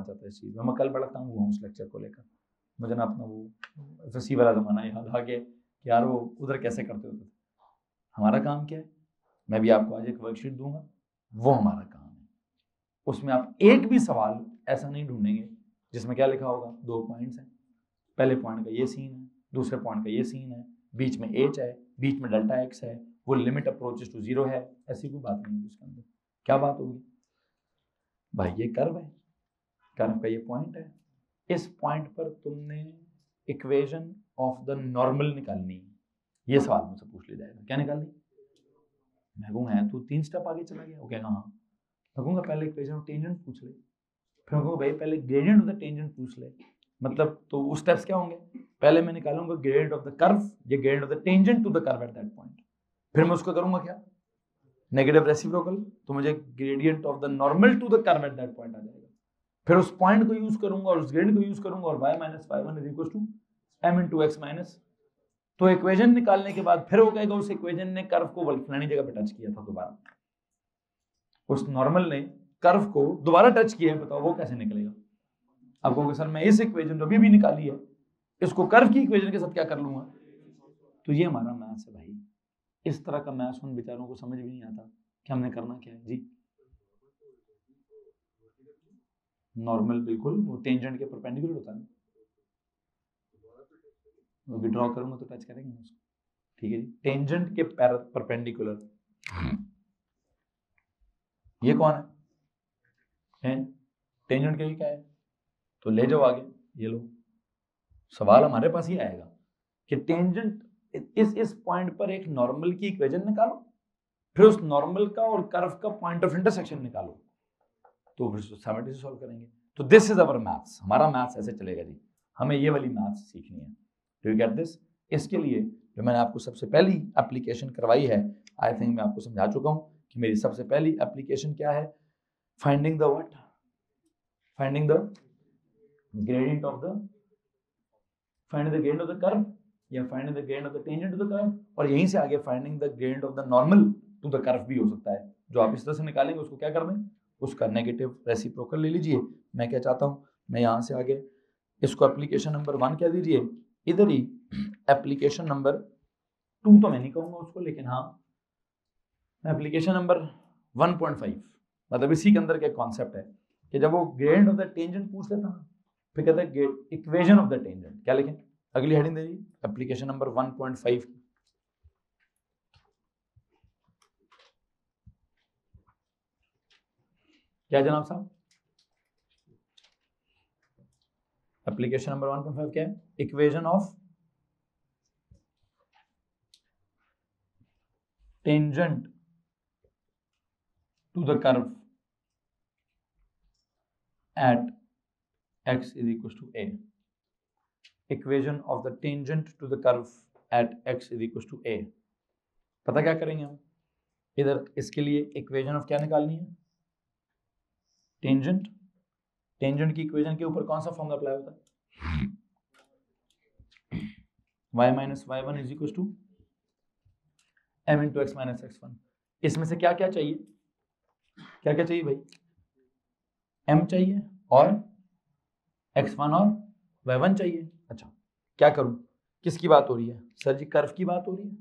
करना चाहता इस चीज़ में। मैं कल बड़ा तंग हुआ उस लेक्चर को लेकर, मुझे ना अपना वो एफएससी वाला ज़माना याद आ गया कि यार वो उधर कैसे करते होते थे। हमारा काम क्या है, मैं भी आपको आज एक वर्कशीट दूंगा, वो हमारा काम है। उसमें आप एक भी सवाल ऐसा नहीं ढूंढेंगे जिसमें क्या लिखा होगा 2 पॉइंट्स हैं, पहले पॉइंट का ये सीन है, दूसरे पॉइंट का ये सीन है, बीच में एच है, बीच में डेल्टा एक्स है, वो लिमिट अप्रोचेस टू 0 है। ऐसी कोई बात नहीं है उसके अंदर। क्या बात होगी भाई, ये कर्व है, कर्व का ये पॉइंट है, इस पॉइंट पर तुमने इक्वेशन ऑफ द नॉर्मल निकालनी है। ये सवाल मुझसे पूछ लिया जाएगा, क्या निकालनी? मैं कहूँगा तू 3 स्टेप आगे चला गया। वो कहेगा हाँ। मैं कहूँगा पहले इक्वेशन ऑफ टेंजेंट पूछ ले, फिर मैं कहूँगा भाई पहले ग्रेडियंट ऑफ द टेंजेंट पूछ ले। मतलब तो उस स्टेप्स क्या होंगे, पहले मैं निकालूंगा ग्रेडियंट ऑफ द कर्व, ये gradient of the tangent to the curve at that point, फिर मैं उसको करूंगा क्या, नेगेटिव रेसिप्रोकल, तो मुझे gradient of the normal to the curve at that point आ जाएगा। फिर उस पॉइंट को यूज करूंगा और उस ग्रेडियंट को यूज करूंगा और y minus y1 is equal to m into x minus. तो इक्वेशन निकालने के बाद फिर वो कहेगा उस इक्वेशन ने कर्व को फलानी जगह पे टच किया था दोबारा, उस नॉर्मल ने कर्व को दोबारा टच किया है, बताओ वो कैसे निकलेगा? आप कहोगे सर मैं इस इक्वेशन जो अभी निकाली है इसको कर्व की इक्वेशन के साथ क्या कर लूंगा? तो ये हमारा मैथ्स है भाई। इस तरह का मैथ्स उन बेचारों को समझ भी नहीं आता कि हमने करना क्या है जी। नॉर्मल बिल्कुल वो टेंजेंट के परपेंडिकुलर होता है, वो ड्रॉ करूंगा तो टच करेंगे उसको, ठीक है जी। टेंजेंट के परपेंडिकुलर, ये कौन है? टेंजेंट के क्या है? तो ले जाओ आगे, ये लो सवाल हमारे पास ही आएगा कि टेंजेंट इस पॉइंट पर एक नॉर्मल की इक्वेशन निकालो, फिर उस नॉर्मल का और कर्व का पॉइंट ऑफ इंटरसेक्शन निकालो, तो फिर सिमेट्री से सॉल्व करेंगे। तो दिस इज अवर मैथ्स, हमारा मैथ्स ऐसे चलेगा जी। हमें ये वाली मैथ्स सीखनी है, डू यू गेट दिस? इसके लिए जो मैंने आपको सबसे पहली एप्लीकेशन करवाई है, आई थिंक मैं आपको समझा चुका हूँ कि मेरी सबसे पहली एप्लीकेशन क्या है, finding the what, finding the gradient of the, finding the gradient of the curve या finding the gradient of the tangent to the curve, और यहीं से आगे finding the gradient of the normal to the curve भी हो सकता है। जो आप इस तरह से निकालेंगे उसको क्या कर दें, उसका नेगेटिव रेसिप्रोकल ले लीजिए। मैं क्या चाहता हूँ, मैं यहाँ से आगे इसको एप्लीकेशन नंबर 1 कह दीजिए, इधर ही एप्लीकेशन नंबर 2 तो मैं नहीं कहूँगा उसको, लेकिन हाँ एप्लीकेशन नंबर 1.5, मतलब इसी के अंदर का कॉन्सेप्ट है कि जब वो ग्रेडियंट ऑफ द टेंजेंट पूछ लेता है फिर कहता है इक्वेशन ऑफ द टेंजेंट। क्या लिखें, अगली हेडिंग दे दीजिए एप्लीकेशन नंबर 1.5 की। क्या जनाब साहब, एप्लीकेशन नंबर 1.5 क्या है? Equation of tangent to the curve at x is equals to a, equation of the tangent to the curve at x is equals to a। पता क्या करेंगे हम, इधर इसके लिए इक्वेशन ऑफ क्या निकालनी है, टेंजेंट। टेंजेंट की इक्वेशन के ऊपर कौन सा फॉर्मूला अप्लाई होता है, y minus y1 is equal to m into x minus x1। इसमें से क्या क्या चाहिए, क्या क्या चाहिए भाई, m चाहिए और x1 और y1 चाहिए। अच्छा क्या करूं, किसकी बात हो रही है सर जी, कर्व की बात हो रही है।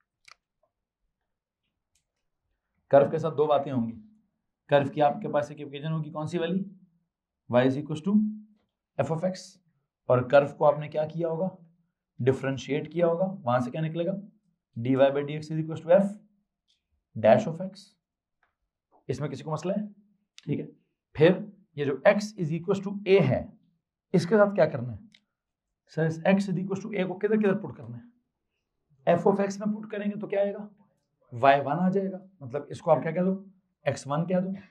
कर्व के साथ दो बातें होंगी, कर्व की आपके पास एक इक्वेशन होगी कौन सी वाली, y is equal to F of X, और कर्व को आपने क्या किया होगा, डिफरेंशिएट किया होगा, वहां से क्या निकलेगा, dy by D X is equal to F dash of X. इसमें किसी को मसला है, ठीक है। फिर ये जो x is equal to A है इसके साथ क्या करना है सर, इस x is equal to A को किधर किधर पुट करना है, f ऑफ x में पुट करेंगे तो क्या आएगा, y1 आ जाएगा, मतलब इसको आप क्या कह दो, x1 कह दो।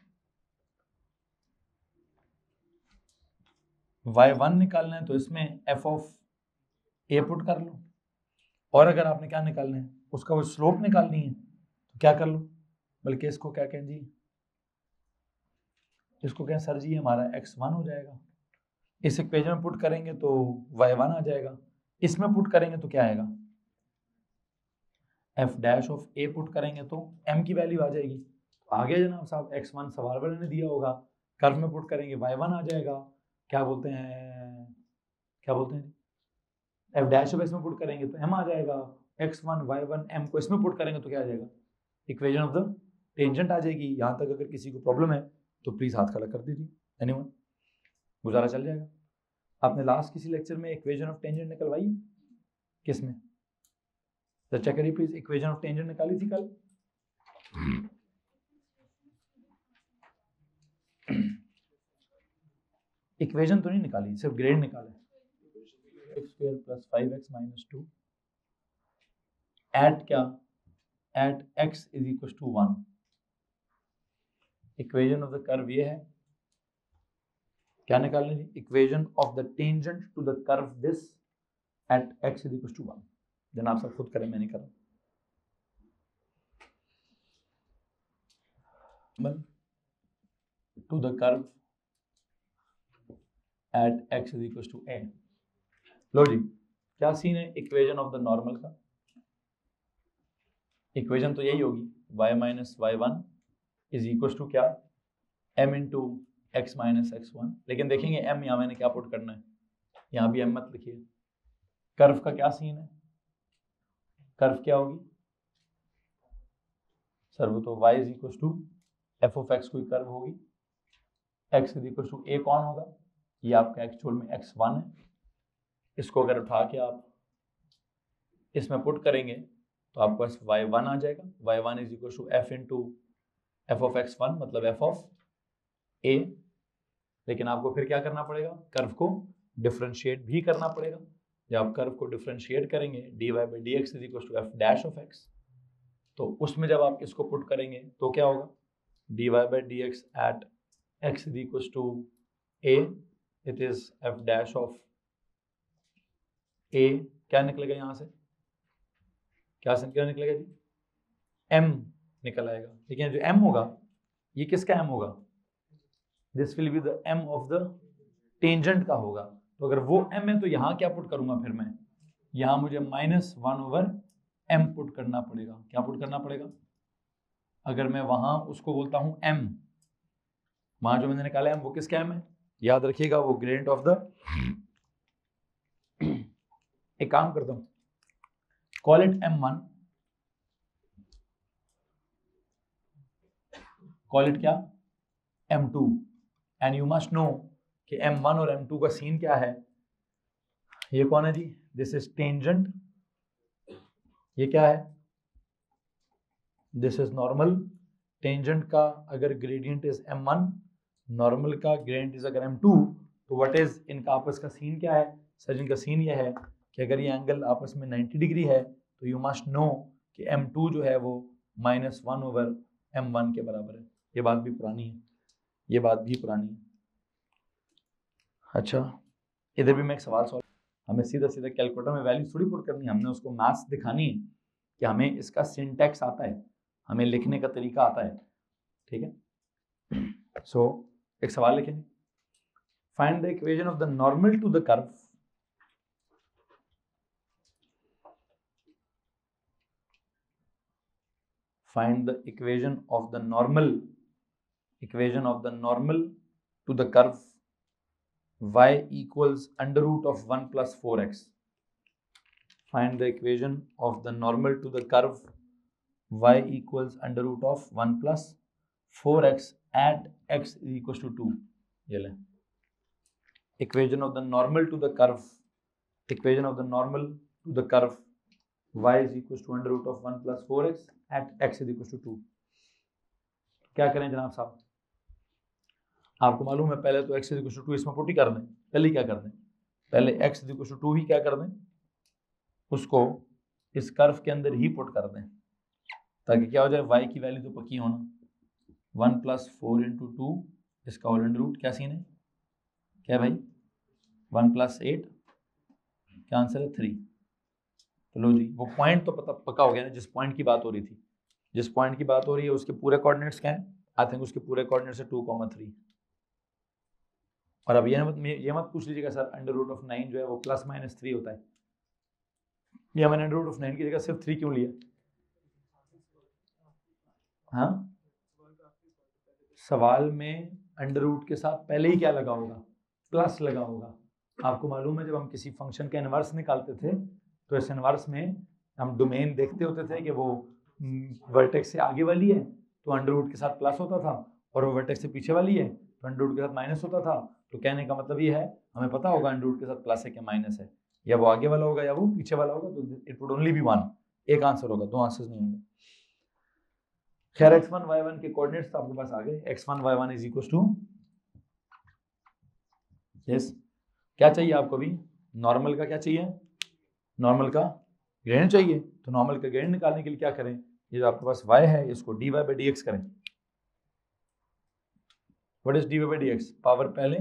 y1 निकालना है तो इसमें f ऑफ a पुट कर लो, और अगर आपने क्या निकालना है उसका वो स्लोप निकालनी है तो क्या कर लो, बल्कि इसको क्या कहें जी, इसको कहें सर जी हमारा x1 हो जाएगा। इस इक्वेशन में पुट करेंगे तो y1 आ जाएगा, इसमें पुट करेंगे तो क्या आएगा, f dash of a put करेंगे तो m की वैल्यू आ जाएगी। आगे जनाब साहब x1 सवाल वाले ने दिया होगा, कर्व में पुट करेंगे y1 आ जाएगा, क्या बोलते हैं एफ डैश ऑफ एक्स में पुट करेंगे तो एम आ जाएगा, x1 y1 m को इसमें पुट करेंगे तो क्या आ जाएगा, इक्वेशन ऑफ द टेंजेंट आ जाएगी। यहाँ तक अगर किसी को प्रॉब्लम है तो प्लीज हाथ खड़ा कर दीजिए, एनीवन, गुजारा चल जाएगा। आपने लास्ट किसी लेक्चर में इक्वेशन ऑफ टेंजेंट निकलवाई है? किसमें? तो चेक करिए प्लीज, इक्वेशन ऑफ टेंजेंट निकाली थी कल? इक्वेशन तो नहीं निकाली, सिर्फ ग्रेड निकाला। x² + 5x - 2 एट क्या, at x = 1। Equation of the curve ये है, क्या निकालनी थी, equation of the tangent to the curve this at x = 1। जनाब सब खुद करें, मैं नहीं कर रहा। To the curve at x = a। लो जी, क्या सीन है इक्वेशन ऑफ द नॉर्मल का? इक्वेशन तो यही होगी, y - y1 = क्या, m × x - x1। लेकिन देखेंगे m यहाँ मैंने क्या पुट करना है, यहाँ भी m मत लिखिए। कर्व का क्या सीन है, कर्व क्या होगी सर? वो तो y = f(x) कोई कर्व होगी, x = a कौन होगा, ये आपका एक्चुअल में x1 है। इसको अगर उठा के आप इसमें पुट करेंगे तो आपको y1 आ जाएगा, y1 = f × f(x1) मतलब f(a)। लेकिन आपको फिर क्या करना पड़ेगा, कर्व को डिफरेंशिएट भी करना पड़ेगा। जब आप कर्व को डिफरेंशिएट करेंगे dy/dx = f'(x), तो उसमें जब आप इसको पुट करेंगे तो क्या होगा, dy/dx at x = a, it is f'(a), क्या निकलेगा यहाँ से, क्या निकलेगा जी, m निकल आएगा। लेकिन जो m होगा ये किसका m होगा, this will be the m of the tangent का होगा। तो अगर वो m है तो यहाँ क्या पुट करूंगा, फिर मैं यहाँ मुझे -1/m पुट करना पड़ेगा। क्या पुट करना पड़ेगा, अगर मैं वहां उसको बोलता हूँ m, वहां जो मैंने निकाला m वो किसका m है, याद रखिएगा वो ग्रेडियंट ऑफ द एक काम करता हूँ, call it m1, call it क्या, m2, and you must know कि m1 और m2 का सीन क्या है। ये कौन है जी, दिस इज टेंजेंट, ये क्या है, दिस इज नॉर्मल। टेंजेंट का अगर ग्रेडियंट इज m1, नॉर्मल का ग्रेडियंट इज अगर m2, तो व्हाट इज इनका आपस का सीन क्या है सर? इनका सीन ये है कि अगर ये एंगल आपस में 90 डिग्री है तो यू मस्ट नो कि m2 जो है वो -1/m1 के बराबर है। ये बात भी पुरानी है, ये बात भी पुरानी है। अच्छा, इधर भी मैं एक सवाल सॉल्व, हमें सीधा सीधा कैलकुलेटर में वैल्यू थोड़ी पुट करनी है, हमने उसको मैथ्स दिखानी है कि हमें इसका सिंटैक्स आता है, हमें लिखने का तरीका आता है, ठीक है। सो एक सवाल लिखेंगे, find the equation of the normal to the curve find the equation of the normal to the curve y equals √1 + 4x. Find the equation of the normal to the curve y equals √1 + 4x at x = 2. ये ले, equation of the normal to the curve y is equals to √1 + 4x at x = 2। क्या करें जनाब साहब, आपको मालूम है पहले तो x = 2 इसमें पुट ही कर दें। पहले क्या कर दें, पहले x = 2 ही क्या कर दें, उसको इस कर्व के अंदर ही पुट कर दें, ताकि क्या हो जाए, y की वैल्यू तो पक्की होना, 1 + 4 × 2 इसका होल अंडर रूट। क्या सीन है, क्या भाई, 1 + 8, क्या आंसर है 3। तो लो जी, वो पॉइंट तो पक्का हो गया ना, जिस पॉइंट की बात हो रही थी, जिस पॉइंट की बात हो रही है उसके पूरे कोऑर्डिनेट्स क्या हैं, आई थिंक उसके पूरे कोऑर्डिनेट्स है 2, 3। और अब ये मत पूछ लीजिएगा सर √9 जो है वो ±3 होता है, ये मैंने √9 की जगह सिर्फ 3 क्यों लिया। हाँ, सवाल में अंडर रूट के साथ पहले ही क्या लगा होगा, प्लस लगा होगा। आपको मालूम है जब हम किसी फंक्शन का इनवर्स निकालते थे तो इस इनवर्स में हम डोमेन देखते होते थे कि वो वर्टेक्स से आगे वाली है तो अंडर रूट के साथ प्लस होता था, और वो वर्टेक्स से पीछे वाली है तो अंडर रूट के साथ माइनस होता था। तो कहने का मतलब ये है हमें पता होगा अंडर रूट के साथ प्लस है कि माइनस है, या वो आगे वाला होगा या वो पीछे वाला होगा, तो it would only be one, एक आंसर होगा, दो आंसर्स नहीं होंगे। खैर x1 y1 के कोऑर्डिनेट्स तो आपके पास आ गए। x1 y1 is equal to, yes, क्या चाहिए आपको भी? नॉर्मल का क्या चाहिए? नॉर्मल का ग्रेडियंट चाहिए। तो नॉर्मल का ग्रेडियंट निकालने के लिए क्या करें, ये जो आपके पास y है इसको dy by dx करें। What is dy by dx? Power पहले,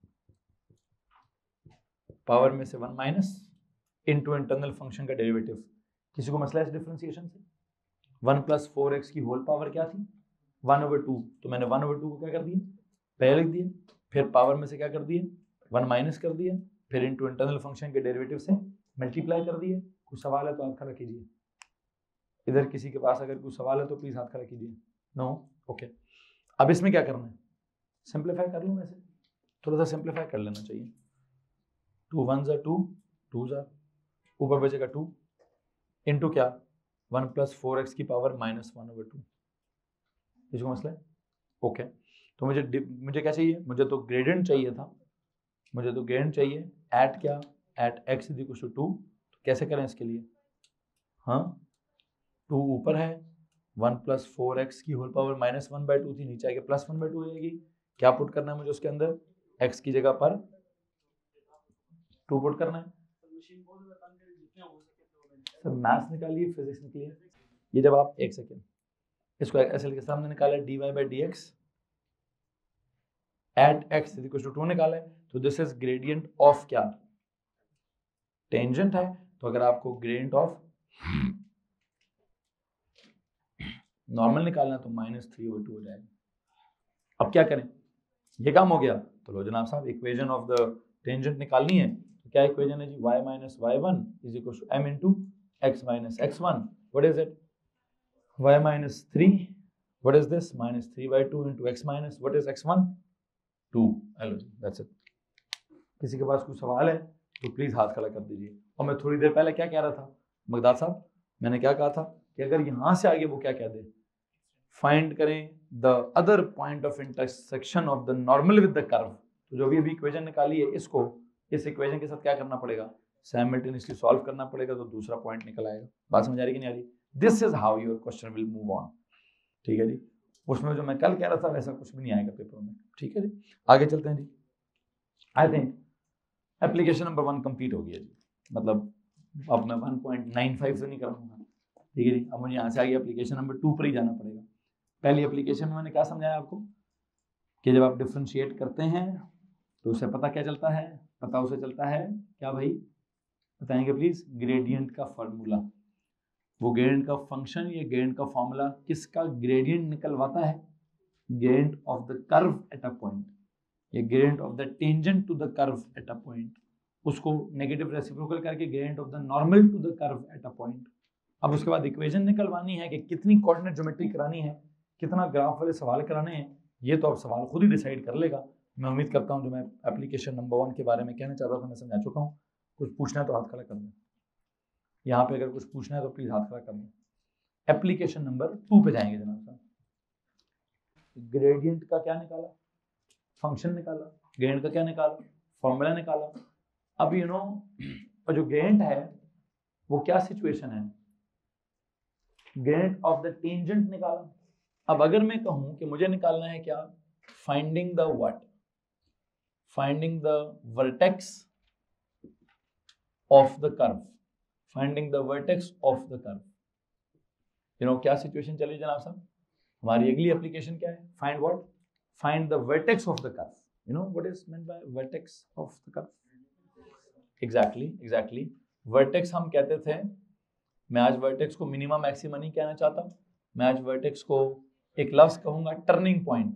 पावर में से 1 माइनस इनटू इंटरनल फंक्शन का डेरिवेटिव। किसी को मसला है इस डिफरेंशिएशन से? 1 प्लस 4x की होल पावर क्या थी? 1/2। तो मैंने 1/2 को क्या कर दिया, पहले लिख दिया, फिर पावर में से क्या कर दिए, 1 माइनस कर दिया, फिर इनटू इंटरनल फंक्शन के डेरिवेटिव से मल्टीप्लाई कर दिए। कुछ सवाल है तो हाथ खड़ा कीजिए। इधर किसी के पास अगर कुछ सवाल है तो प्लीज हाथ खड़ा कीजिए। नो? ओके। अब इसमें क्या करना है, सिंप्लीफाई कर लूँ, वैसे थोड़ा सा सिंप्लीफाई कर लेना चाहिए। 2 1s are 2, 2s are, ऊपर बचेगा 2 इंटू क्या, 1 प्लस 4x की पावर माइनस 1/2। इसको मसला है? ओके। तो मुझे क्या चाहिए, मुझे तो ग्रेडियंट चाहिए था, मुझे तो ग्रेडियंट चाहिए एट क्या, at x is equal to 2। तो कैसे करें इसके लिए? हाँ, 2 ऊपर है, 1 प्लस 4x की होल पावर माइनस 1/2 थी, नीचे आके प्लस 1/2 हो जाएगी। क्या पुट करना है मुझे उसके अंदर, x की जगह पर 2 पुट करना है। सर मैथ्स निकालिए, फिजिक्स निकालिए। ये जब आप, एक सेकेंड, इसको ऐसे के सामने निकाला है, dy by dx at x is equal to 2 निकाला है, तो दिस इज ग्रेडियंट ऑफ क्या, टेंजेंट है। तो अगर आपको ग्रेडियंट ऑफ नॉर्मल निकालना है तो -3/2 हो जाएगा। अब क्या करें, ये काम हो गया, तो लो जनाब साहब इक्वेशन ऑफ द टेंजेंट निकालनी है। तो क्या इक्वेशन है जी, y minus y1 is equal to m into x minus x1। What is it, y minus 3, what is this, -3/2 into x minus, what is x1, 2। Hello जी, that's it. किसी के पास कुछ सवाल है तो प्लीज हाथ खड़ा कर दीजिए। और मैं थोड़ी देर पहले क्या कह रहा था मकदार साहब, मैंने क्या कहा था कि अगर यहाँ से आगे वो क्या कह दे, फाइंड करें the other point of intersection of the normal with the curve. तो जो भी अभी इक्वेशन निकाली है, इसको इस इक्वेशन के साथ क्या करना पड़ेगा, साइमल्टेनियसली सॉल्व करना पड़ेगा, तो दूसरा पॉइंट निकल आएगा। बात समझ आ रही कि नहीं आ रही? This is how your question will move on. ठीक है जी, उसमें जो मैं कल कह रहा था वैसा कुछ भी नहीं आएगा पेपर में। ठीक है जी, आगे चलते हैं जी। I think application number 1 complete हो गया जी, मतलब अब मैं 1.95 से नहीं करूँगा। ठीक है जी, अब मुझे यहाँ से आगे एप्लीकेशन नंबर 2 पर ही जाना पड़ेगा। पहली एप्लीकेशन में मैंने क्या समझाया आपको कि जब आप डिफरेंशिएट करते हैं तो उसे पता क्या चलता है, पता उसे चलता है क्या भाई, बताएंगे प्लीज, ग्रेडियंट का फार्मूला। वो ग्रेडियंट का फंक्शन या ग्रेडियंट का फॉर्मूला किसका ग्रेडियंट निकलवाता है, gradient of the curve at a point, या gradient of the tangent to the curve at a point, उसको नेगेटिव रेसिप्रोकल करके gradient of the normal to the curve at a point. अब उसके बाद equation निकलवानी है कि कितनी कोऑर्डिनेट ज्योमेट्री करानी है, कितना ग्राफ वाले सवाल कराने हैं, ये तो अब सवाल खुद ही डिसाइड कर लेगा। मैं उम्मीद करता हूँ जो मैं एप्लीकेशन नंबर 1 के बारे में कहना चाह रहा था मैं समझा चुका हूँ। कुछ पूछना है तो हाथ खड़ा कर दें, यहाँ पे अगर कुछ पूछना है तो प्लीज हाथ खड़ा कर दें। एप्लीकेशन नंबर 2 पे जाएंगे जनाब साहब। ग्रेडियंट का क्या निकाला, फंक्शन निकाला, ग्रेडियंट का क्या निकाला, फॉर्मूला निकाला। अब यू नो जो ग्रेडियंट है वो क्या सिचुएशन है, ग्रेडियंट ऑफ द टेंजेंट निकाला। अब अगर मैं कहूं कि मुझे निकालना है क्या, finding the what, finding the vertex of the curve, finding the vertex of the curve, you know क्या सिचुएशन चली जनाब साहब, हमारी अगली एप्लीकेशन क्या है, find what, find the vertex of the curve. You know what is meant by vertex of the curve, exactly vertex हम कहते थे, मैं आज वर्टेक्स को मिनिमम मैक्सिमम नहीं कहना चाहता, मैं आज वर्टेक्स को एक लफ्ज कहूंगा, टर्निंग पॉइंट।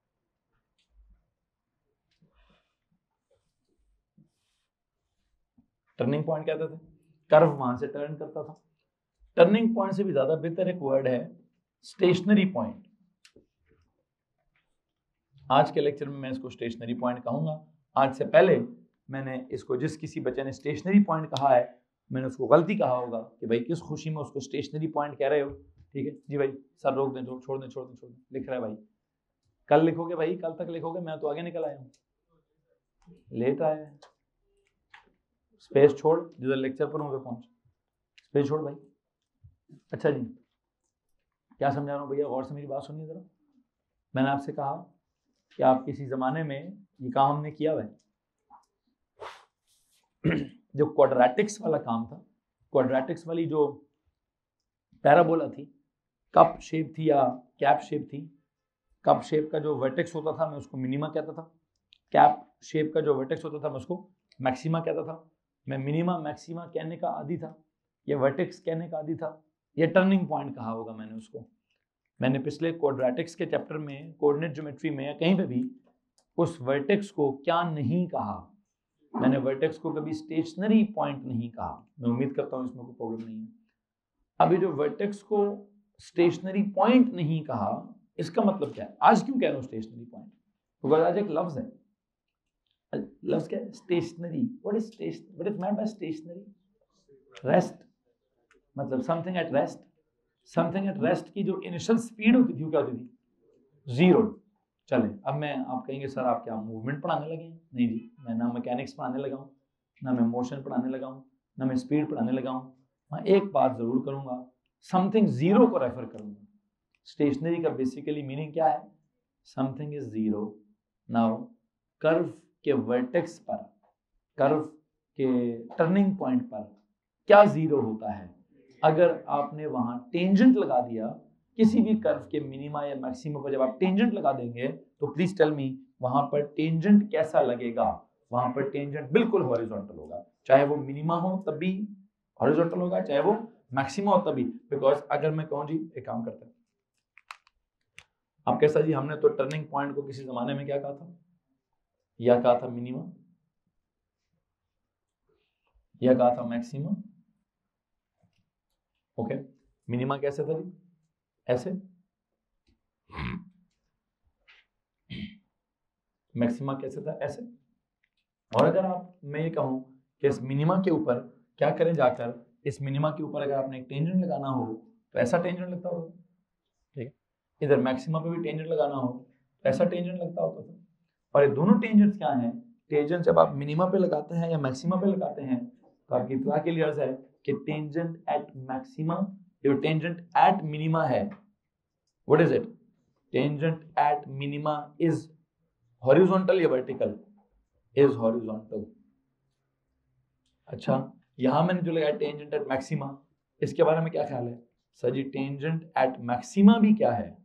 टर्निंग पॉइंट कहते थे, कर्व वहां से टर्न करता था। टर्निंग पॉइंट से भी ज्यादा बेहतर एक वर्ड है स्टेशनरी पॉइंट। आज के लेक्चर में मैं इसको स्टेशनरी पॉइंट कहूंगा, आज से पहले मैंने इसको जिस किसी बच्चे ने स्टेशनरी पॉइंट कहा है मैंने उसको गलती कहा होगा कि भाई किस खुशी में उसको स्टेशनरी पॉइंट कह रहे हो, ठीक है जी भाई सर रोक दें, छोड़ दें, लिख रहा है भाई, कल लिखोगे भाई, कल तक लिखोगे, मैं तो आगे निकल आया हूँ, लेट आया है, स्पेस छोड़, जिधर लेक्चर पर हूँ पहुंच, स्पेस छोड़ भाई। अच्छा जी, क्या समझा रहा हूँ भैया, गौर से मेरी बात सुनिए जरा। मैंने आपसे कहा कि आप किसी जमाने में ये काम हमने किया हुआ है, जो क्वाड्रेटिक्स वाला काम था, क्वाड्रेटिक्स वाली जो पैराबोला थी, कप शेप थी या कैप शेप थी, कप शेप का जो वर्टेक्स होता था मैं उसको मिनिमा कहता था, कैप शेप का जो वर्टेक्स होता था मैं उसको मैक्सिमा कहता था। मैं मिनिमा मैक्सिमा कहने का आदी था, ये वर्टेक्स कहने का आदी था, ये टर्निंग पॉइंट कहा होगा मैंने उसको। मैंने पिछले क्वाड्रेटिक्स के चैप्टर में कोऑर्डिनेट ज्योमेट्री में या कहीं पे भी उस वर्टेक्स को क्या नहीं कहा, मैंने वर्टेक्स को कभी स्टेशनरी पॉइंट नहीं कहा। मैं उम्मीद करता हूँ इसमें कोई प्रॉब्लम नहीं है। अभी जो वर्टेक्स को स्टेशनरी पॉइंट नहीं कहा, इसका मतलब क्या है, आज क्यों कह रहा हूँ स्टेशनरी पॉइंट, क्योंकि आज एक लफ्ज है, लफ्ज क्या है, stationary. What is meant by stationary? Rest, मतलब something at rest. Something at rest की जो इनिशियल स्पीड होती थी वो क्या होती थी? जीरो। चले, अब मैं, आप कहेंगे सर आप क्या मूवमेंट पढ़ाने लगे हैं? नहीं जी, मैं ना मैकेनिक्स पढ़ाने लगा हूँ, ना मैं मोशन पढ़ाने लगा हूँ, ना मैं स्पीड पढ़ाने लगा हूँ। हाँ, एक बात जरूर करूंगा, समथिंग जीरो को रेफर करूंगा। स्टेशनरी का बेसिकली मीनिंग क्या है? Something is zero. Now curve के वर्टेक्स पर, कर्व के टर्निंग पॉइंट पर क्या जीरो होता है? अगर आपने वहां टेंजेंट लगा दिया किसी भी कर्व के मिनिमा या मैक्सिमा पर, जब आप टेंजेंट लगा देंगे तो प्लीज टेल मी वहां पर टेंजेंट कैसा लगेगा? वहां पर टेंजेंट बिल्कुल हॉरिजॉन्टल होगा, चाहे वो मिनिमा हो तब भी हॉरिजॉन्टल होगा, चाहे वो मैक्सिमा हो तभी। बिकॉज अगर मैं कहूं जी एक काम करते हैं, आप कैसा जी, हमने तो टर्निंग पॉइंट को किसी जमाने में क्या कहा था, या कहा था मिनिमा, या कहा था मैक्सिमा। ओके, मिनिमा कैसे था जी? ऐसे, मैक्सिमा कैसे था? ऐसे। और अगर आप, मैं ये कहूं कि इस मिनिमा के ऊपर क्या करें, जाकर इस मिनिमा के ऊपर अगर आपने एक टेंजेंट लगाना हो तो ऐसा टेंजेंट लगता होगा, ठीक है। इधर मैक्सिमा पे भी टेंजेंट लगाना हो तो ऐसा टेंजेंट लगता होता था। और ये दोनों टेंजेंट्स क्या हैं? टेंजेंट जब आप मिनिमा पे लगाते हैं या मैक्सिमा पे लगाते हैं तो आपकी इत्तला के लिए अर्ज है कि टेंजेंट एट मैक्सिमा, जो टेंजेंट एट मिनिमा है, what is it? Tangent at minima is horizontal या वर्टिकल? Is horizontal. अच्छा, यहां मैंने जो लगाया टेंजेंट एट मैक्सिमा, इसके बारे में क्या ख्याल है सर जी? टेंजेंट एट मैक्सिमा भी क्या है?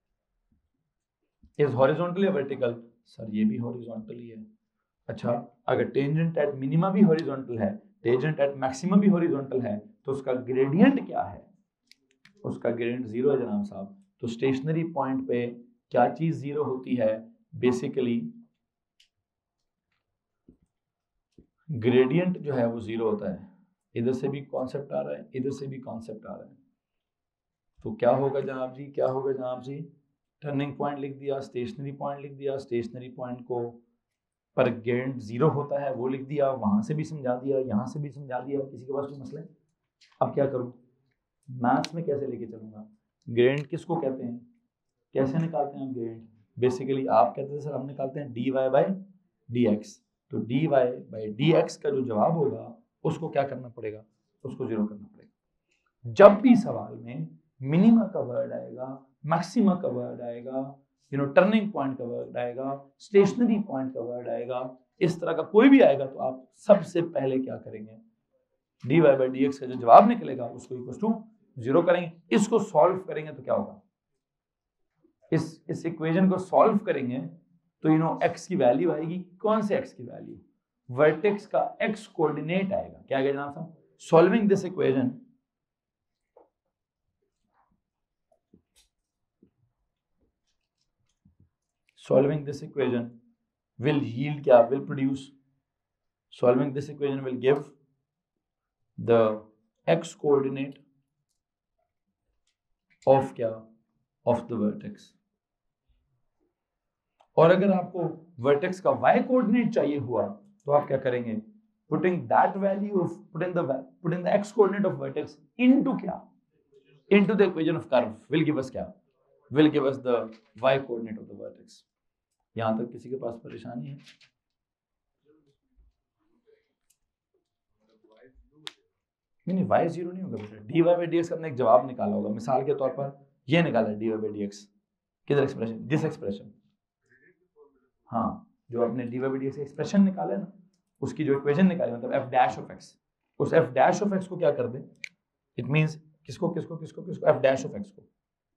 इज हॉरिजॉन्टल या वर्टिकल? सर ये भी हॉरिजॉन्टल ही है। अच्छा, अगर टेंजेंट एट मिनिमा भी हॉरिजॉन्टल है, टेंजेंट एट मैक्सिमा भी हॉरिजॉन्टल है, तो उसका ग्रेडियंट क्या है? उसका ग्रेडियंट जीरो है जनाब साहब। तो स्टेशनरी पॉइंट पे क्या चीज जीरो होती है? बेसिकली ग्रेडियंट जो है वो जीरो होता है। इधर से भी कॉन्सेप्ट आ रहा है, इधर से भी कॉन्सेप्ट आ रहा है। तो क्या होगा जनाब जी, क्या होगा जनाब जी? टर्निंग पॉइंट लिख दिया, स्टेशनरी पॉइंट लिख दिया, स्टेशनरी पॉइंट को पर ग्रेडियंट जीरो होता है वो लिख दिया, वहां से भी समझा दिया, यहाँ से भी समझा दिया। किसी के पास कोई मसला है? अब क्या करूं, मैथ्स में कैसे लेके चलूंगा? ग्रेडियंट किसको कहते हैं, कैसे निकालते हैं ग्रेडियंट? बेसिकली आप कहते हैं सर हम निकालते हैं dy बाई dx। तो dy बाई dx का जो जवाब होगा उसको क्या करना पड़ेगा? उसको जीरो करना पड़ेगा। जब भी सवाल में मिनिमा का वर्ड आएगा, मैक्सिमा का वर्ड आएगा, टर्निंग पॉइंट का वर्ड आएगा, स्टेशनरी पॉइंट का वर्ड आएगा, इस तरह का कोई भी आएगा तो आप सबसे पहले क्या करेंगे? dy बाई dx का जो जवाब निकलेगा उसको इक्वल टू जीरो करेंगे। इसको सॉल्व करेंगे तो क्या होगा? इस इक्वेशन को सॉल्व करेंगे तो x की वैल्यू आएगी। कौन से x की वैल्यू? वर्टेक्स का x कोऑर्डिनेट आएगा। क्या आएगा जनाब साहब? Solving this equation, solving this equation will yield क्या? Will produce, solving this equation will give the x coordinate of क्या? Of the vertex, और अगर आपको वर्टेक्स का y कोऑर्डिनेट चाहिए हुआ तो आप क्या करेंगे, putting that value of putting the x coordinate of vertex into क्या, into the equation of curve will give us क्या, will give us the y coordinate of the vertex. यहां तक किसी के पास परेशानी है? नहीं, y जीरो नहीं होगा बेटा, dy by dx हमने एक जवाब निकाला होगा, मिसाल के तौर पर ये निकाला है dy by dx, किधर एक्सप्रेशन, दिस एक्सप्रेशन, हाँ जो आपने dy by dx एक्सप्रेशन निकाला है ना, उसकी जो इक्वेशन निकाली मतलब f डैश ऑफ x, उस f डैश ऑफ x को क्या कर दें, इट मींस किसको किसको किसको किसको f डैश ऑफ x को,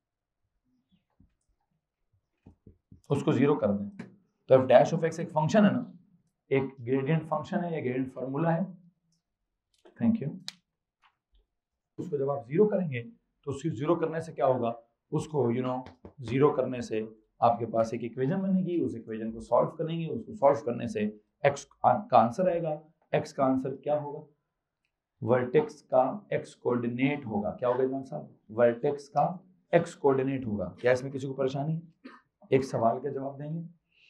उसको जीरो कर दें। तो f डैश ऑफ x एक फंक्शन है ना, एक ग्रेडियंट फंक्शन है या ग्रेडियंट फार्मूला है, थैंक यू। उसको जब आप जीरो करेंगे तो उसको जीरो करने से क्या होगा, उसको जीरो करने से आपके पास एक इक्वेशन बनेगी, उस इक्वेशन को सॉल्व करेंगे, उसको सॉल्व करने से x का आंसर आएगा। x का आंसर क्या होगा, वर्टेक्स का x कोऑर्डिनेट होगा। क्या होगा इमाम साहब, वर्टेक्स का x कोऑर्डिनेट होगा। क्या इसमें किसी को परेशानी है? एक सवाल का जवाब देंगे।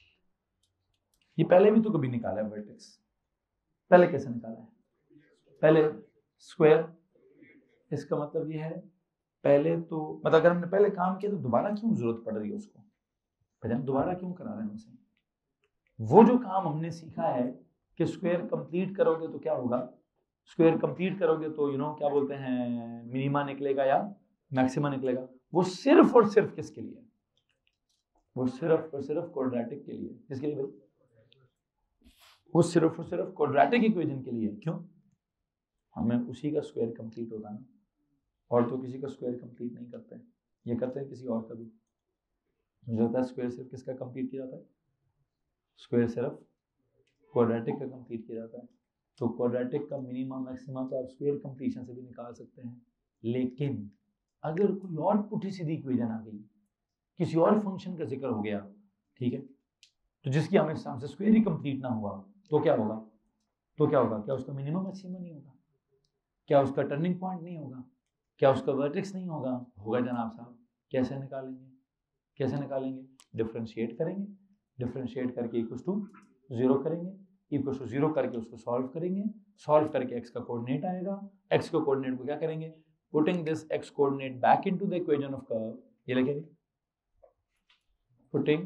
ये पहले भी तो कभी निकाला है वर्टेक्स, पहले कैसे निकाला है, पहले स्क्वायर, इसका मतलब ये है पहले तो मतलब अगर हमने पहले काम किया तो दोबारा क्यों जरूरत पड़ रही है उसको, पहले हम दोबारा क्यों करा रहे हैं उसे। वो जो काम हमने सीखा है कि स्क्वायर कंप्लीट करोगे तो क्या होगा, स्क्वायर कंप्लीट करोगे तो क्या बोलते हैं, मिनिमा निकलेगा या मैक्सिमा निकलेगा, वो सिर्फ और सिर्फ किसके लिए, वो सिर्फ और सिर्फ क्वाड्रेटिक के लिए। किसके लिए भाई, वो सिर्फ और सिर्फ क्वाड्रेटिक इक्वेशन के लिए। क्यों, हमें उसी का स्क्वायर कंप्लीट होता ना, और तो किसी का स्क्वायर कंप्लीट नहीं करते हैं, ये करते हैं किसी और का भी। मुझे लगता है स्क्वायर सिर्फ किसका कंप्लीट किया जाता है, स्क्वायर सिर्फ क्वाड्रेटिक का कंप्लीट किया जाता है। तो क्वाड्रेटिक का मिनिमा मैक्सिमा तो आप स्क्वायर कंप्लीशन से भी निकाल सकते हैं, लेकिन अगर कोई और पुठी सीधी इक्वेशन आ गई, किसी और फंक्शन का जिक्र हो गया, ठीक है, तो जिसकी हमें हमसे स्क्वायर ही कंप्लीट ना हुआ तो क्या होगा, तो क्या होगा, क्या उसका मिनिमम मैक्सिमा नहीं होगा, क्या उसका टर्निंग पॉइंट नहीं होगा, क्या उसका वर्टेक्स नहीं होगा, होगा जनाब साहब। कैसे निकालेंगे, कैसे निकालेंगे, डिफरेंशिएट करेंगे, डिफरेंशिएट करके इक्वल टू जीरो करेंगे, इक्वल टू जीरो करके उसको सॉल्व करेंगे, सॉल्व करके एक्स का कोऑर्डिनेट आएगा, एक्स के कोऑर्डिनेट को क्या करेंगे, putting this x coordinate back into the equation of curve, ये लिखेंगे, पुटिंग,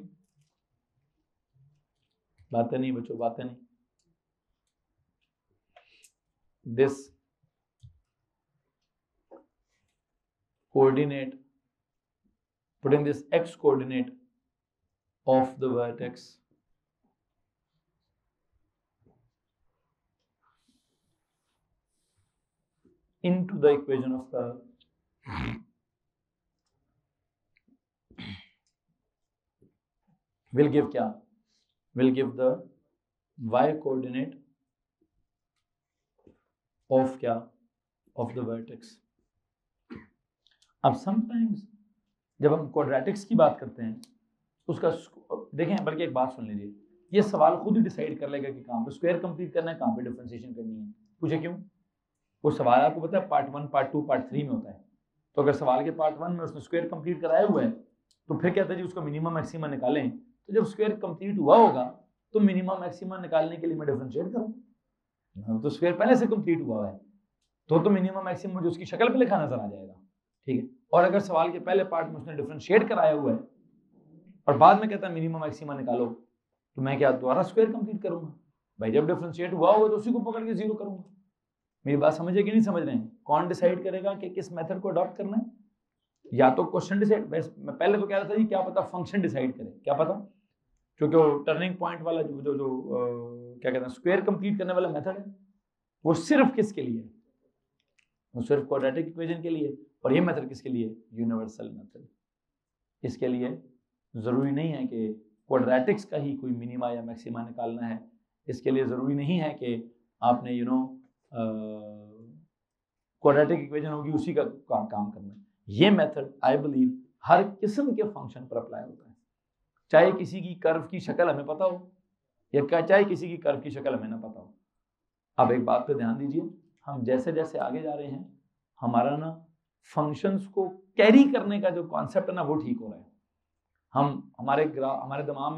बातें नहीं बच्चों, बातें नहीं, this coordinate, putting this x coordinate of the vertex into the equation of curve will give क्या, will give the y coordinate of क्या, of the vertex। अब समटाइम्स जब हम क्वाड्रेटिक्स की बात करते हैं उसका देखें, बल्कि एक बात सुन लीजिए, ये सवाल खुद ही डिसाइड कर लेगा कि कहाँ पे स्क्वायर कंप्लीट करना है, कहाँ पे डिफरेंशिएशन करनी है। पूछे क्यों, वो सवाल आपको पता है पार्ट 1 पार्ट 2 पार्ट 3 में होता है। तो अगर सवाल के पार्ट 1 में उसने स्क्वायर कंप्लीट कराया हुआ है तो फिर कहता है जी उसका मिनिमम मैक्सिमा निकालें, तो जब स्क्वायर कंप्लीट हुआ होगा तो मिनिमम मैक्सिमा निकालने के लिए मैं डिफरेंशिएट करूँ, तो स्क्वायर पहले से कंप्लीट हुआ है तो मिनिमम मैक्सिमम मुझे उसकी शक्ल पे लिखा नजर आ जाएगा, ठीक है। और अगर सवाल के पहले पार्ट में उसने डिफरेंशिएट कराया हुआ है और बाद में कहता है मिनिमम मैक्सिमा निकालो, तो मैं क्या दोबारा स्क्वायर कंप्लीट करूंगा भाई, जब डिफरेंशिएट हुआ होगा तो उसी को पकड़ के जीरो करूंगा। मेरी बात समझे कि नहीं समझ रहे हैं, कौन डिसाइड करेगा कि किस मेथड को अडॉप्ट करना है, या तो क्वेश्चन डिसाइड, मैं पहले तो कह रहा था जी क्या पता फंक्शन डिसाइड करे, क्या पता, क्योंकि वो टर्निंग पॉइंट वाला जो क्या कहते हैं स्क्वायर कंप्लीट करने वाला मेथड है वो सिर्फ किसके लिए है, वो सिर्फ क्वाड्रेटिक इक्वेशन के लिए, और ये मेथड किसके लिए, यूनिवर्सल मेथड। इसके लिए ज़रूरी नहीं है कि क्वाड्रेटिक्स का ही कोई मिनिमा या मैक्सिमा निकालना है, इसके लिए ज़रूरी नहीं है कि आपने क्वाड्रेटिक इक्वेशन होगी उसी का काम करना है। ये मेथड आई बिलीव हर किस्म के फंक्शन पर अप्लाई होता है, चाहे किसी की कर्व की शक्ल हमें पता हो या चाहे किसी की कर्व की शक्ल हमें ना पता हो। अब एक बात पे ध्यान दीजिए, हम जैसे जैसे आगे जा रहे हैं हमारा ना फंक्शंस को कैरी करने का जो कॉन्सेप्ट है ना वो ठीक हो रहा है। हमारे दिमाग में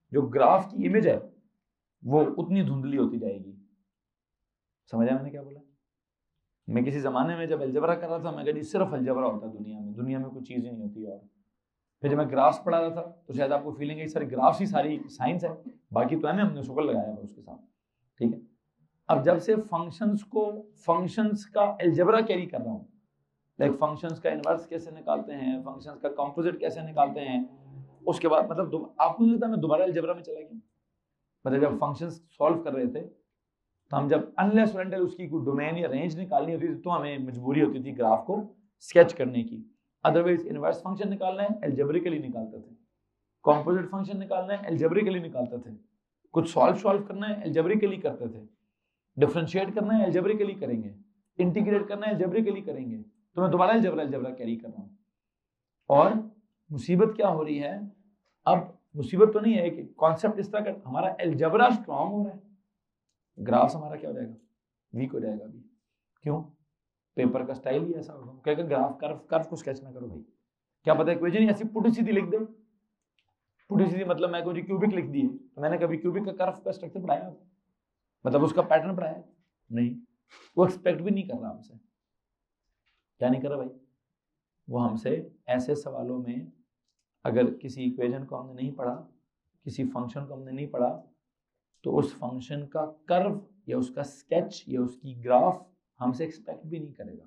जो ग्राफ की इमेज है वो उतनी धुंधली होती जाएगी। समझा मैंने क्या बोला? मैं किसी ज़माने में जब अलजबरा कर रहा था, मैं कहा सिर्फ अलजबरा होता है दुनिया में कोई चीज़ ही नहीं होती। और फिर जब मैं ग्राफ्स पढ़ा रहा था तो शायद आपको फीलिंग है सारे ग्राफ्स ही सारी साइंस है, बाकी तो है ना हमने शुक्र लगाया हुआ उसके साथ, ठीक है। अब जब से फंक्शंस का अलजबरा कैरी कर रहा हूँ, लाइक फंक्शंस का इनवर्स कैसे निकालते हैं, फंक्शंस का कंपोजिट कैसे निकालते हैं, उसके बाद मतलब आपको नहीं लगता मैं दोबारा अलजबरा में चला गया? मतलब जब फंक्शंस सॉल्व कर रहे थे तो हम जब अनलेस और अनटिल उसकी कोई डोमेन या रेंज निकालनी होती थी तो हमें मजबूरी होती थी ग्राफ को स्केच करने की। अदरवाइज इनवर्स फंक्शन निकालना है एल्जेब्रिकली निकालते थे, कंपोजिट फंक्शन निकालना है एल्जेब्रिकली निकालते थे, कुछ सॉल्व करना है एल्जेब्रिकली करते थे, डिफरेंशिएट करना है एल्जेब्रिकली करेंगे, इंटीग्रेट करना है एल्जेब्रिकली करेंगे। तो मैं दोबारा अलजबरा कैरी कर रहा हूँ। और मुसीबत क्या हो रही है, अब मुसीबत तो नहीं है कि कॉन्सेप्ट इस तरह का, हमारा अलजबरा स्ट्रांग हो रहा है, ग्राफ्स हमारा क्या हो जाएगा, वीक हो जाएगा अभी। क्यों? पेपर का स्टाइल ही ऐसा होगा, क्या ग्राफ कर्व को स्केच ना करो भाई, क्या पता इक्वेशन ऐसी पुटी सीधी लिख दे। पुटी सीधी मतलब मैं कोई क्यूबिक लिख दी है, तो मैंने कभी क्यूबिक का कर्व का स्ट्रक्चर पढ़ाया, मतलब उसका पैटर्न पढ़ाया नहीं, वो एक्सपेक्ट भी नहीं कर रहा हमसे। क्या नहीं कर रहा भाई? वो हमसे ऐसे सवालों में, अगर किसी इक्वेशन को हमने नहीं पढ़ा, किसी फंक्शन को हमने नहीं पढ़ा, तो उस फंक्शन का कर्व या उसका स्केच या उसकी ग्राफ हमसे एक्सपेक्ट भी नहीं करेगा।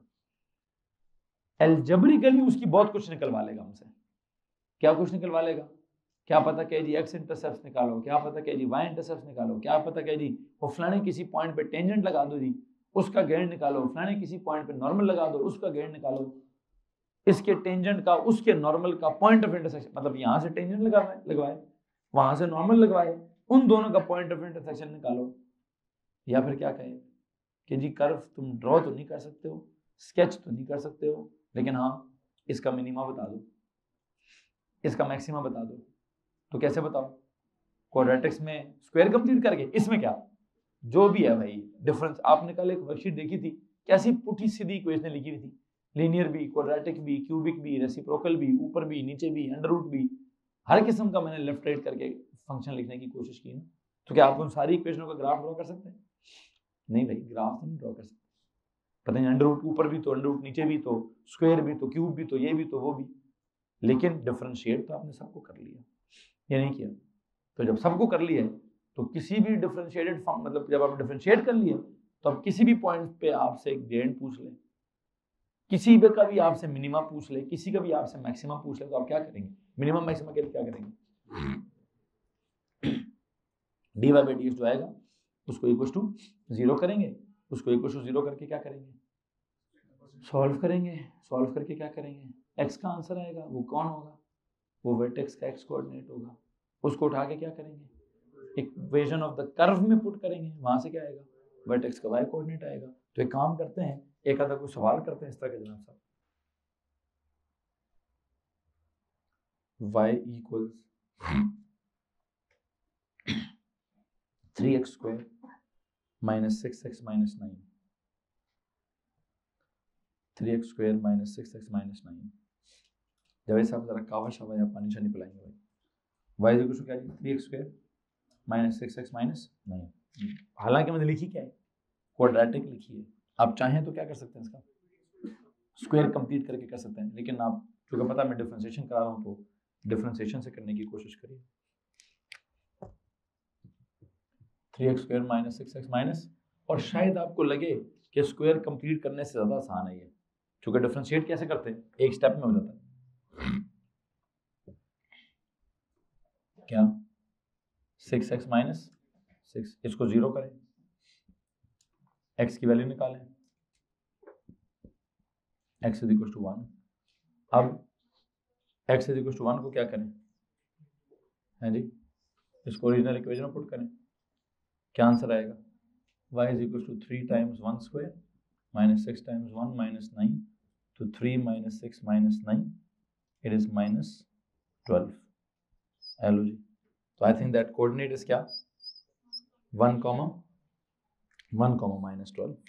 एल्जेब्रिकली उसकी बहुत कुछ निकलवा लेगा हमसे। क्या कुछ निकलवा लेगा? क्या पता कहे जी एक्स इंटरसेप्ट निकालो, क्या पता कहे जी वाई इंटरसेप्ट निकालो, क्या पता कहे जी वो फलाने किसी पॉइंट पे टेंजेंट लगा दो जी, उसका गेन निकालो, फलाने किसी पॉइंट पे नॉर्मल लगा दो, उसका गेन निकालो, इसके टेंजेंट का उसके नॉर्मल का पॉइंट ऑफ इंटरसेक्शन, मतलब यहां से टेंजेंट लगवाए वहां से नॉर्मल लगवाए, उन दोनों का पॉइंट ऑफ इंटरसेक्शन निकालो। या फिर क्या कहे कि जी कर्व तुम ड्रॉ तो नहीं कर सकते हो, स्केच तो नहीं कर सकते हो, लेकिन हाँ इसका मिनिमा बता दो, इसका मैक्सिमा बता दो। तो कैसे बताओ? क्वाड्रेटिक्स में स्क्वायर कंप्लीट करके, इसमें क्या जो भी है भाई डिफरेंस। आपने कल एक वर्कशीट देखी थी, कैसी पुठी सीधी इक्वेशन लिखी हुई थी, लीनियर भी, क्वाड्रेटिक भी, क्यूबिक भी, रेसिप्रोकल भी, ऊपर भी नीचे भी, अंडर रूट भी, हर किस्म का मैंने लेफ्ट राइट करके फंक्शन लिखने की कोशिश की ना। तो क्या आप उन सारी इक्वेशनों का ग्राफ ड्रॉ कर सकते हैं? नहीं भाई, ग्राफ तो नहीं ड्रॉ कर सकते। पता नहीं अंडर रूट ऊपर भी तो, अंडर रूट नीचे भी तो, स्क्वायर भी तो, क्यूब भी तो, ये भी तो, वो भी। लेकिन डिफरेंशिएट तो आपने सबको कर लिया, ये नहीं किया। तो जब सबको कर लिया तो किसी भी डिफरेंशिएटेड फॉर्म, मतलब जब आप डिफरेंशिएट कर लिए तो अब किसी भी पॉइंट पे आपसे ग्रेड पूछ ले, किसी पे का भी आपसे मिनिमा पूछ ले, किसी का भी आपसे मैक्सिमम पूछ ले, तो आप क्या करेंगे? मिनिमम मैक्सिमम के लिए क्या करेंगे? dy बाई डी जो आएगा उसको इक्वल टू 0 करेंगे, उसको इक्वल टू 0 करके क्या करेंगे? सॉल्व करेंगे। सॉल्व करके क्या करेंगे? x का आंसर आएगा, वो कौन होगा? वो वर्टेक्स का x कोऑर्डिनेट होगा। उसको उठा के क्या करेंगे? इक्वेशन ऑफ द कर्व में पुट करेंगे, वहां से क्या आएगा? वर्टेक्स का y कोऑर्डिनेट आएगा। तो एक काम करते हैं, एक आधा कोई सवाल करते हैं इस तरह के जनाब साहब। y equals 3x square minus 6x minus 9, 3x square minus 6x minus 9। जब साहब जरा कावा शावा या पानी शानी पिलाएंगे भाई। y इक्वल टू क्या है? 3x square minus 6x minus 9। हालांकि मैंने लिखी क्या है? क्वाड्रेटिक लिखी है। आप चाहें तो क्या कर सकते हैं, इसका स्क्वायर कंप्लीट करके कर सकते हैं, लेकिन आप क्योंकि पता मैं डिफरेंशिएशन करा रहा हूँ तो डिफरेंशिएशन से करने की कोशिश करिए। 3x square minus 6x minus, और शायद आपको लगे कि स्क्वायर कंप्लीट करने से ज़्यादा आसान है ये, क्योंकि डिफरेंशिएट कैसे करते हैं? एक स्टेप में हो जाता है। क्या 6x माइनस 6, इसको 0 करें, x की वैल्यू निकालें, x इज इक्वल टू 1। अब x इज इक्वल टू 1 को क्या करें? है जी, इसको ओरिजिनल इक्वेशन में पुट करें, क्या आंसर आएगा? y is equal to 3 times 1 square minus 6 times 1 minus 9, तो 3 minus 6 minus 9, it is minus 12। Hello जी, तो I think that coordinate is क्या? 1 कॉमा माइनस 12।